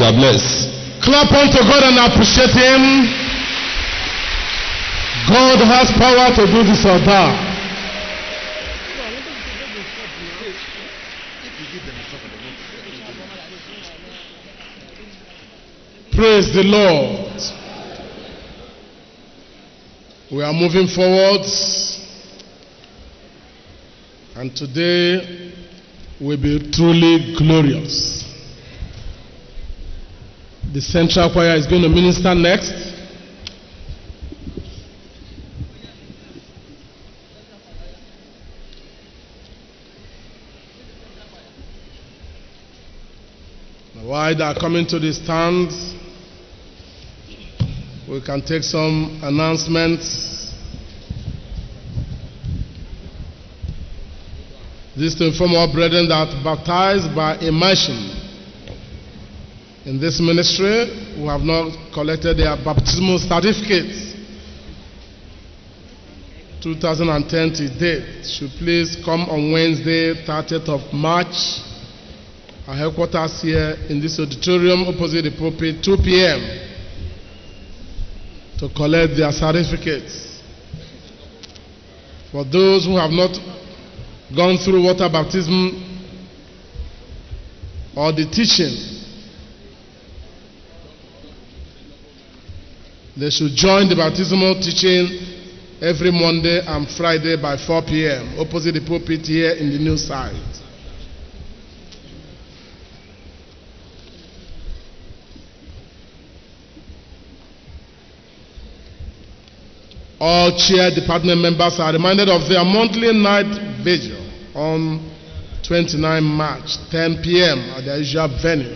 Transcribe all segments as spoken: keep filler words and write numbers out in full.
are blessed. Clap unto God and appreciate Him. God has power to do this or that. Praise the Lord. We are moving forward, and today will be truly glorious. The central choir is going to minister next. While they are coming to the stands, we can take some announcements. This to inform our brethren that baptized by immersion in this ministry who have not collected their baptismal certificates twenty ten to date should please come on Wednesday, thirtieth of March. Our headquarters here in this auditorium opposite the pulpit, two p m to collect their certificates. For those who have not gone through water baptism or the teaching, they should join the baptismal teaching every Monday and Friday by four p m opposite the pulpit here in the new site. All chair department members are reminded of their monthly night vigil on twenty-ninth March, ten p m at their usual venue.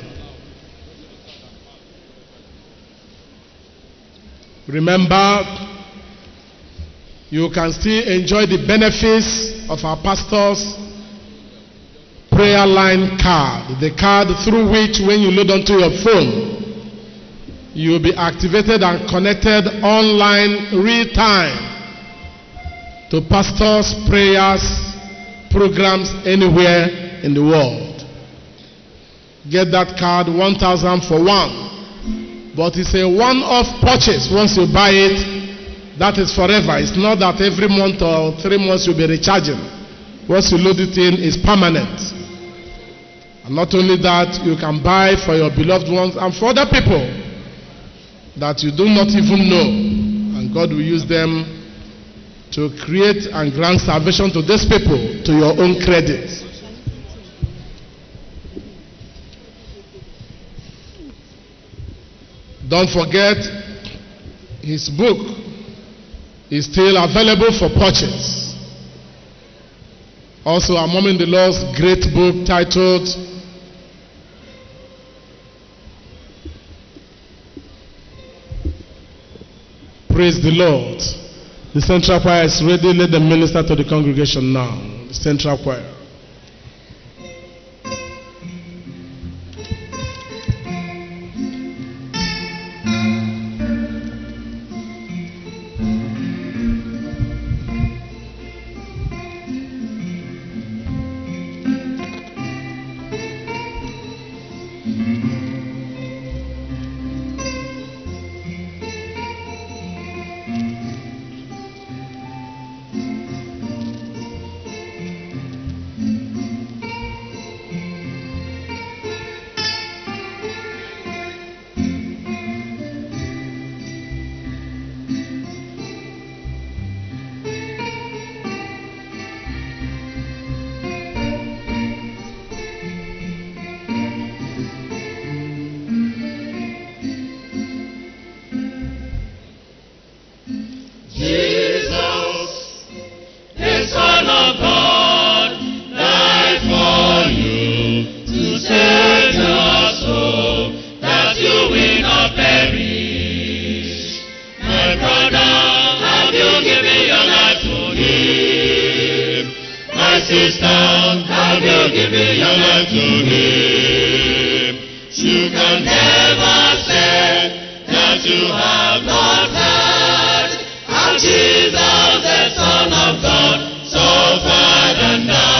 Remember, you can still enjoy the benefits of our pastor's prayer line card, the card through which when you load onto your phone, you will be activated and connected online real time to pastors' prayers, programs anywhere in the world. Get that card, one thousand for one. But it's a one-off purchase. Once you buy it, that is forever. It's not that every month or three months you'll be recharging. Once you load it in, it's permanent. And not only that, you can buy for your beloved ones and for other people that you do not even know, and God will use them to create and grant salvation to these people to your own credit. Don't forget, his book is still available for purchase. Also, our Mom in the Lord's great book titled Praise the Lord. The central choir is ready. Let them minister to the congregation now. The central choir.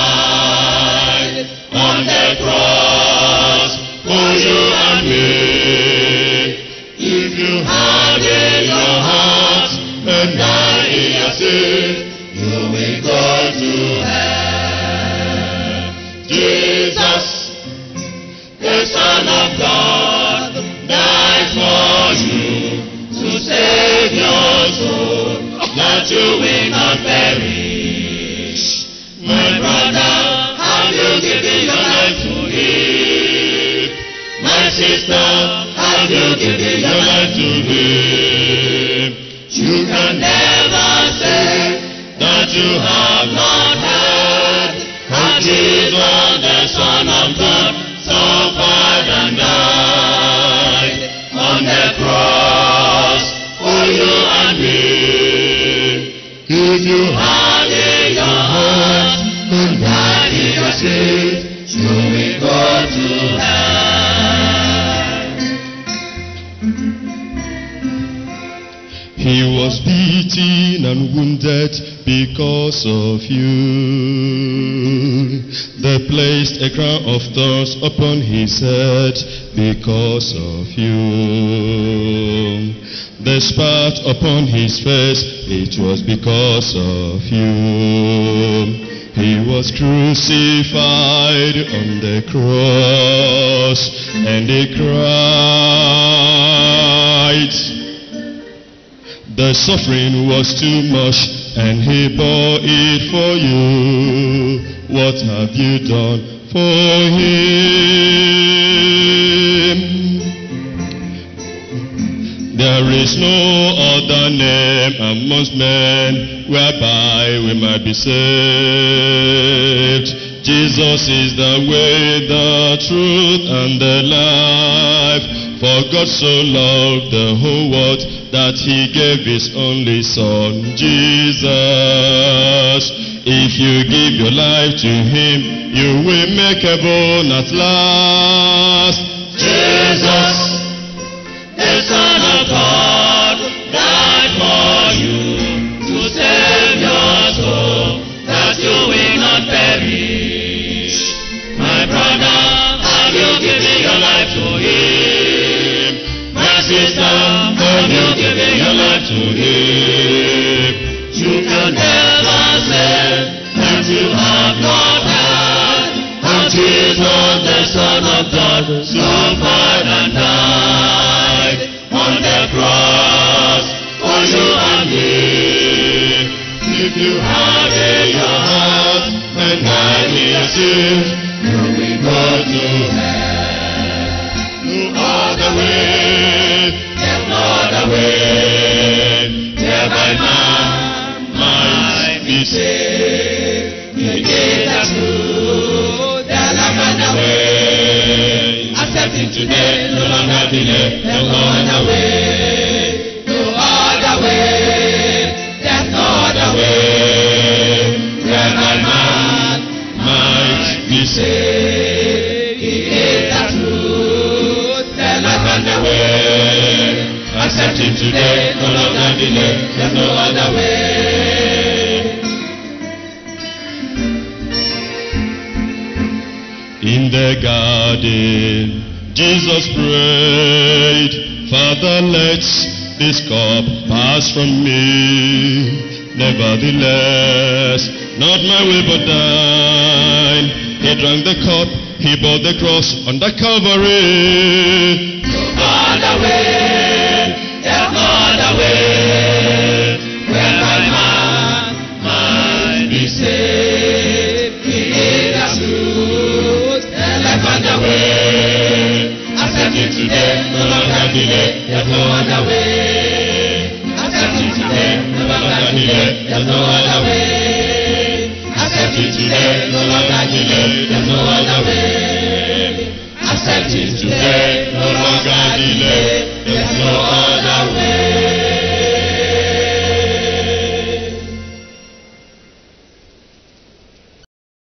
On the cross, for you and me. Son of God died for you to save your soul, that you will not perish. My brother, have you given your life to Him? My sister, have you given your life to Him? You can never say that you have not heard how Jesus, the Son of God, suffered and died on the cross for you and me. If you have in your heart and died in your sins, you will go to hell. He was beaten and wounded because of you. They placed a crown of thorns upon his head because of you. They spat upon his face, it was because of you. He was crucified on the cross, and he cried. The suffering was too much, and he bore it for you. What have you done for him? There is no other name amongst men whereby we might be saved. Jesus is the way, the truth, and the life. For God so loved the whole world that he gave his only Son, Jesus. If you give your life to him, you will make heaven at last. Jesus, the Son of God, died for you to save your soul, that you will not perish. My brother, have you given your life to him? My sister, have you given your life to him? You can never say that you have not heard how Jesus, the Son of God, suffered and died on the cross for you and me. If you have in your heart and died in your sins, you will go to hell. No other way, there's no other way, whereby man might be saved. He is the truth, the life and the way. Accept him today, no longer delay, there's no other way. No other way, there's no other way, whereby man might be saved. He is the truth, the life and the way. Accept him today, no longer delay, there's no other way. In the garden, Jesus prayed, Father, let this cup pass from me. Nevertheless, not my will but thine. He drank the cup, he bore the cross on the Calvary. No other way, there's no other way, whereby man might be saved. He is the truth, the life and the way. Accept him today, no longer delay, there's no other way. Accept him today, no longer delay, there's no other way. Accept him today, no longer delay, there's no other way. Accept him today, no longer delay, there's no other way.